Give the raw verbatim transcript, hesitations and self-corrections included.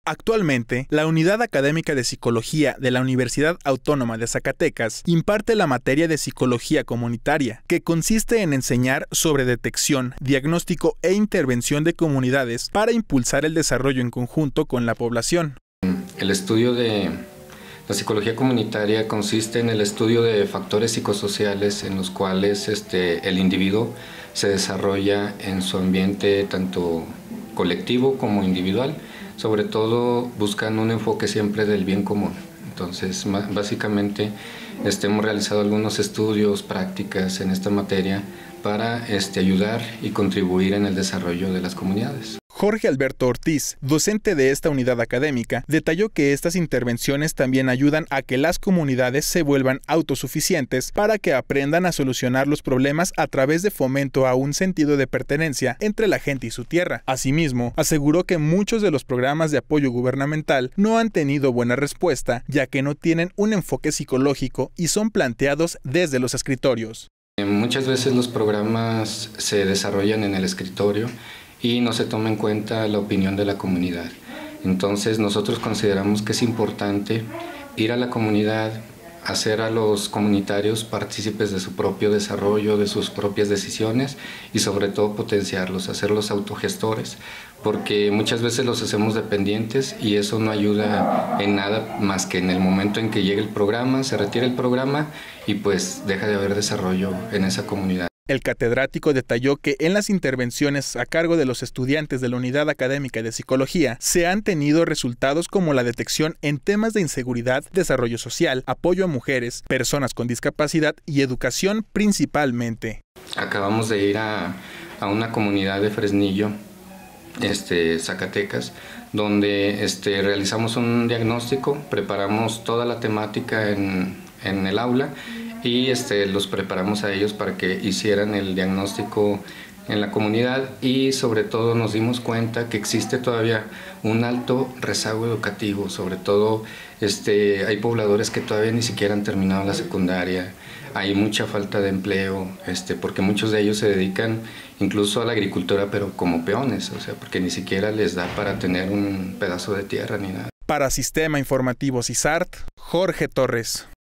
Actualmente, la Unidad Académica de Psicología de la Universidad Autónoma de Zacatecas imparte la materia de Psicología Comunitaria, que consiste en enseñar sobre detección, diagnóstico e intervención de comunidades para impulsar el desarrollo en conjunto con la población. El estudio de la psicología comunitaria consiste en el estudio de factores psicosociales en los cuales este, el individuo se desarrolla en su ambiente tanto colectivo como individual, sobre todo buscando un enfoque siempre del bien común. Entonces, básicamente, este, hemos realizado algunos estudios, prácticas en esta materia para este, ayudar y contribuir en el desarrollo de las comunidades. Jorge Alberto Ortiz, docente de esta unidad académica, detalló que estas intervenciones también ayudan a que las comunidades se vuelvan autosuficientes para que aprendan a solucionar los problemas a través de fomento a un sentido de pertenencia entre la gente y su tierra. Asimismo, aseguró que muchos de los programas de apoyo gubernamental no han tenido buena respuesta, ya que no tienen un enfoque psicológico y son planteados desde los escritorios. Muchas veces los programas se desarrollan en el escritorio y no se toma en cuenta la opinión de la comunidad. Entonces nosotros consideramos que es importante ir a la comunidad, hacer a los comunitarios partícipes de su propio desarrollo, de sus propias decisiones y sobre todo potenciarlos, hacerlos autogestores, porque muchas veces los hacemos dependientes y eso no ayuda en nada más que en el momento en que llegue el programa, se retira el programa y pues deja de haber desarrollo en esa comunidad. El catedrático detalló que en las intervenciones a cargo de los estudiantes de la Unidad Académica de Psicología se han tenido resultados como la detección en temas de inseguridad, desarrollo social, apoyo a mujeres, personas con discapacidad y educación principalmente. Acabamos de ir a, a una comunidad de Fresnillo, este, Zacatecas, donde este, realizamos un diagnóstico, preparamos toda la temática en, en el aula y este, los preparamos a ellos para que hicieran el diagnóstico en la comunidad y sobre todo nos dimos cuenta que existe todavía un alto rezago educativo, sobre todo este, hay pobladores que todavía ni siquiera han terminado la secundaria, hay mucha falta de empleo, este, porque muchos de ellos se dedican incluso a la agricultura pero como peones, o sea, porque ni siquiera les da para tener un pedazo de tierra ni nada. Para Sistema Informativo CISART, Jorge Torres.